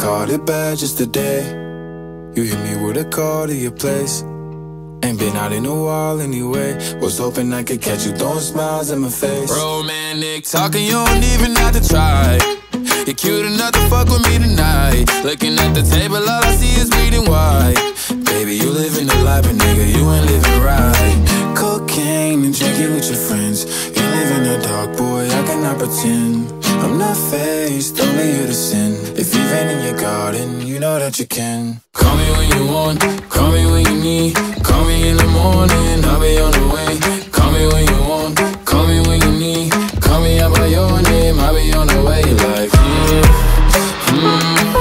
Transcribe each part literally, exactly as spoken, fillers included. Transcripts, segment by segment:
called it bad just today. You hit me with a call to your place. Ain't been out in a while anyway. Was hoping I could catch you throwing smiles in my face. Romantic talking, you don't even have to try. You're cute enough to fuck with me tonight. Looking at the table, all I see is bleeding white. Baby, you living the life, but nigga, you ain't living right. Cocaine and drinking with your friends. You live in the dark, boy, I cannot pretend. I'm not faced, only you to sin. If you've been in your garden, you know that you can. Call me when you want, call me when you need. Call me in the morning, I'll be on the way. Call me when you want, call me when you need. Call me out by your name, I'll be on the way. Like, mm, mm,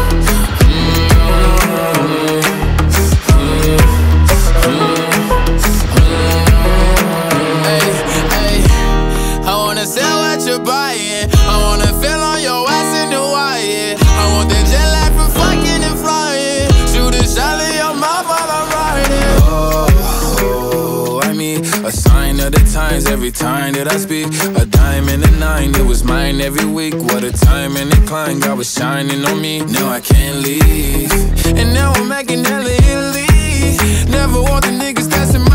mm, hey, hey, I wanna sell what you're buying. I wanna feel on your ass in the wire. I want that jet lag from fucking and flying. Shoot a shot in your mouth while I'm riding. Oh, I mean, a sign of the times every time that I speak. A dime and a nine, it was mine every week. What a time and a climb, God was shining on me. Now I can't leave, and now I'm making hella Italy. Never want the niggas that's in my